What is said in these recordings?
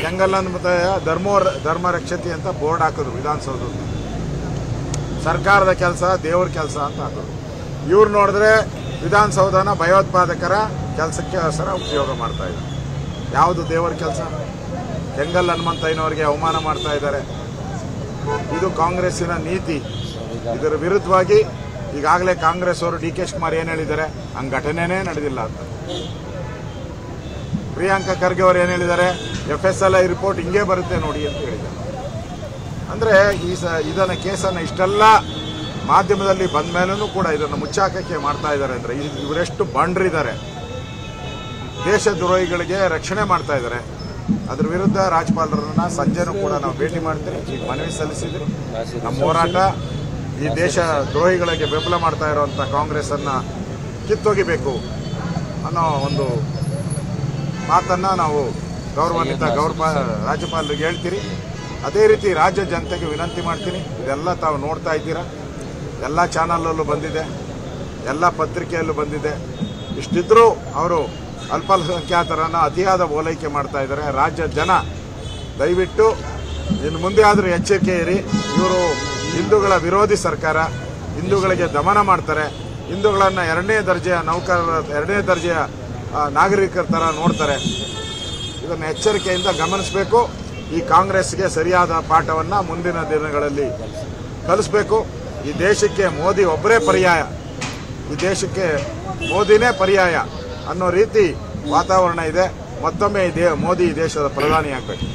ಕೆಂಗಲ್ ಅಂತ ಧರ್ಮ ರಕ್ಷತಿ ಅಂತ ಬೋರ್ಡ್ ಹಾಕಿದ್ರು ವಿಧಾನಸೌಧದಲ್ಲಿ. ಸರ್ಕಾರದ ಕೆಲಸ ದೇವ್ರ ಕೆಲಸ ಅಂತ ಹಾಕಿದ್ರು. ಇವ್ರು ನೋಡಿದ್ರೆ ವಿಧಾನಸೌಧನ ಭಯೋತ್ಪಾದಕರ ಕೆಲಸಕ್ಕೆ ಸರ ಉಪಯೋಗ ಮಾಡ್ತಾ ಇದ್ದಾರೆ. ಯಾವುದು ದೇವರ ಕೆಲಸ? ಕೆಂಗಲ್ ಹನುಮಂತಯ್ಯನವರಿಗೆ ಅವಮಾನ ಮಾಡ್ತಾ ಇದ್ದಾರೆ. ಇದು ಕಾಂಗ್ರೆಸ್ಸಿನ ನೀತಿ. ಇದರ ವಿರುದ್ಧವಾಗಿ ಈಗಾಗಲೇ ಕಾಂಗ್ರೆಸ್ ಅವರು ಡಿ ಕೆ ಶಿವಕುಮಾರ್ ಏನು ಹೇಳಿದ್ದಾರೆ, ಹಂಗೆ ಘಟನೆನೇ ನಡೆದಿಲ್ಲ ಅಂತ. ಪ್ರಿಯಾಂಕಾ ಖರ್ಗೆ ಅವರು ಏನು ಹೇಳಿದ್ದಾರೆ, FSLI ರಿಪೋರ್ಟ್ ಹಿಂಗೆ ಬರುತ್ತೆ ನೋಡಿ ಅಂತ ಹೇಳಿದ್ದಾರೆ. ಅಂದರೆ ಇದನ್ನ ಕೇಸನ್ನು ಇಷ್ಟೆಲ್ಲ ಮಾಧ್ಯಮದಲ್ಲಿ ಬಂದ ಮೇಲೂ ಕೂಡ ಇದನ್ನು ಮುಚ್ಚಾಕಕ್ಕೆ ಮಾಡ್ತಾ ಇದ್ದಾರೆ. ಅಂದರೆ ಇವರೆಷ್ಟು ಬಂಡ್ರಿದ್ದಾರೆ, ದೇಶದ್ರೋಹಿಗಳಿಗೆ ರಕ್ಷಣೆ ಮಾಡ್ತಾ ಇದ್ದಾರೆ. ಅದ್ರ ವಿರುದ್ಧ ರಾಜ್ಯಪಾಲರನ್ನ ಸಂಜೆನೂ ಕೂಡ ನಾವು ಭೇಟಿ ಮಾಡ್ತೀವಿ, ಈಗ ಮನವಿ ಸಲ್ಲಿಸಿದ್ರಿ. ನಮ್ಮ ಹೋರಾಟ ಈ ದೇಶ ದ್ರೋಹಿಗಳಿಗೆ ಬೆಂಬಲ ಮಾಡ್ತಾ ಇರುವಂಥ ಕಾಂಗ್ರೆಸ್ಸನ್ನು ಕಿತ್ತೊಗಿಬೇಕು ಅನ್ನೋ ಒಂದು ಮಾತನ್ನು ನಾವು ಗೌರವಾನ್ವಿತ ರಾಜ್ಯಪಾಲರಿಗೆ ಹೇಳ್ತೀರಿ. ಅದೇ ರೀತಿ ರಾಜ್ಯ ಜನತೆಗೆ ವಿನಂತಿ ಮಾಡ್ತೀನಿ, ಇದೆಲ್ಲ ತಾವು ನೋಡ್ತಾ ಇದ್ದೀರಾ, ಎಲ್ಲ ಚಾನಲಲ್ಲೂ ಬಂದಿದೆ, ಎಲ್ಲ ಪತ್ರಿಕೆಯಲ್ಲೂ ಬಂದಿದೆ. ಇಷ್ಟಿದ್ರೂ ಅವರು ಅಲ್ಪಸಂಖ್ಯಾತರನ್ನು ಅತಿಯಾದ ಓಲೈಕೆ ಮಾಡ್ತಾ ಇದ್ದಾರೆ. ರಾಜ್ಯ ಜನ ದಯವಿಟ್ಟು ಇನ್ನು ಮುಂದೆ ಆದರೂ ಎಚ್ಚರಿಕೆ ಇರಿ. ಇವರು ಹಿಂದೂಗಳ ವಿರೋಧಿ ಸರ್ಕಾರ, ಹಿಂದೂಗಳಿಗೆ ದಮನ ಮಾಡ್ತಾರೆ, ಹಿಂದೂಗಳನ್ನು ಎರಡನೇ ದರ್ಜೆಯ ನೌಕರರ, ಎರಡನೇ ದರ್ಜೆಯ ನಾಗರಿಕರ ಥರ ನೋಡ್ತಾರೆ. ಇದನ್ನು ಎಚ್ಚರಿಕೆಯಿಂದ ಗಮನಿಸಬೇಕು. ಈ ಕಾಂಗ್ರೆಸ್ಗೆ ಸರಿಯಾದ ಪಾಠವನ್ನು ಮುಂದಿನ ದಿನಗಳಲ್ಲಿ ಕಲಿಸಬೇಕು. ಈ ದೇಶಕ್ಕೆ ಮೋದಿ ಒಬ್ಬರೇ ಪರ್ಯಾಯ, ಈ ದೇಶಕ್ಕೆ ಮೋದಿನೇ ಪರ್ಯಾಯ ಅನ್ನೋ ರೀತಿ ವಾತಾವರಣ ಇದೆ. ಮತ್ತೊಮ್ಮೆ ಮೋದಿ ದೇಶದ ಪ್ರಧಾನಿ ಆಗಬೇಕು.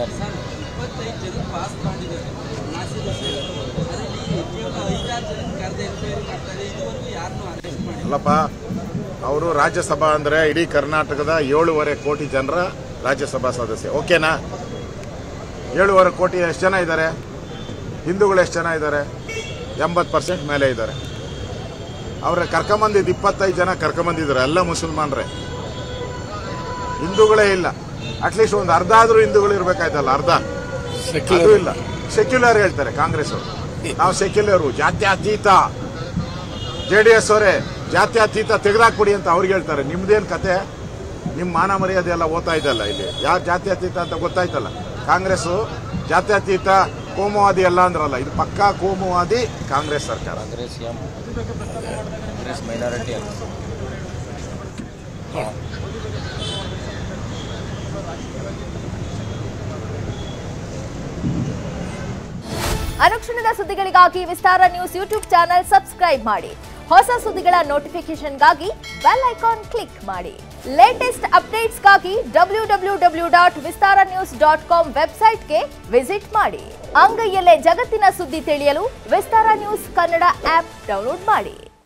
ಅಲ್ಲಪ್ಪ, ಅವರು ರಾಜ್ಯಸಭಾ ಅಂದರೆ ಇಡೀ ಕರ್ನಾಟಕದ 7.5 ಕೋಟಿ ಜನರ ರಾಜ್ಯಸಭಾ ಸದಸ್ಯ. ಓಕೆನಾ? 7.5 ಕೋಟಿ ಎಷ್ಟು ಜನ ಇದ್ದಾರೆ? ಹಿಂದೂಗಳು ಎಷ್ಟು ಜನ ಇದ್ದಾರೆ? 80% ಮೇಲೆ ಇದ್ದಾರೆ. ಅವ್ರ ಕರ್ಕೊಂಬಂದಿದ್ದು 25 ಜನ ಕರ್ಕೊಂಬಂದಿದ್ದಾರೆ, ಎಲ್ಲ ಮುಸಲ್ಮಾನರೇ, ಹಿಂದೂಗಳೇ ಇಲ್ಲ. ಅಟ್ಲೀಸ್ಟ್ ಒಂದು ಅರ್ಧ ಆದರೂ ಹಿಂದೂಗಳು ಇರಬೇಕಾಯ್ತಲ್ಲ, ಅರ್ಧ ಅದು ಇಲ್ಲ. ಸೆಕ್ಯುಲರ್ ಹೇಳ್ತಾರೆ ಕಾಂಗ್ರೆಸ್ ಅವರು, ನಾವು ಸೆಕ್ಯುಲರು, ಜಾತ್ಯತೀತ. JDS ಅವರೇ ಜಾತ್ಯತೀತ ತೆಗೆದಾಕ್ಬಿಡಿ ಅಂತ ಅವ್ರಿಗೆ ಹೇಳ್ತಾರೆ. ನಿಮ್ದೇನು ಕತೆ? ನಿಮ್ಮ ಮಾನ ಮರ್ಯಾದೆ ಎಲ್ಲ ಓದ್ತಾ ಇದ್ದಲ್ಲ, ಇಲ್ಲಿ ಯಾರು ಜಾತ್ಯತೀತ ಅಂತ ಗೊತ್ತಾಯ್ತಲ್ಲ. ಕಾಂಗ್ರೆಸ್ ಜಾತ್ಯತೀತ ಕೋಮುವಾದಿ ಎಲ್ಲ ಅಂದ್ರಲ್ಲ, ಇದು ಪಕ್ಕಾ ಕೋಮುವಾದಿ ಕಾಂಗ್ರೆಸ್ ಸರ್ಕಾರ. ಅನುಕ್ಷಣದ ಸುದ್ದಿಗಳಿಗಾಗಿ Vistara news YouTube channel subscribe ಮಾಡಿ. ಹೊಸ ಸುದ್ದಿಗಳ ನೋಟಿಫಿಕೇಶನ್ಗಾಗಿ ಬೆಲ್ ಐಕಾನ್ ಕ್ಲಿಕ್ ಮಾಡಿ. ಲೇಟೆಸ್ಟ್ ಅಪ್ಡೇಟ್ಸ್ಗಾಗಿ www.vistaranews.com ವೆಬ್ಸೈಟ್ಗೆ ವಿಸಿಟ್ ಮಾಡಿ. ಅಂಗೈಯಲ್ಲೇ ಜಗತ್ತಿನ ಸುದ್ದಿ ತಿಳಿಯಲು Vistara news Kannada app download ಮಾಡಿ.